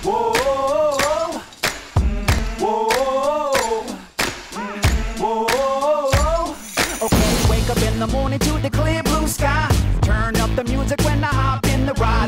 Whoa, whoa, whoa. Okay, wake up in the morning to the clear blue sky. Turn up the music when I hop in the ride.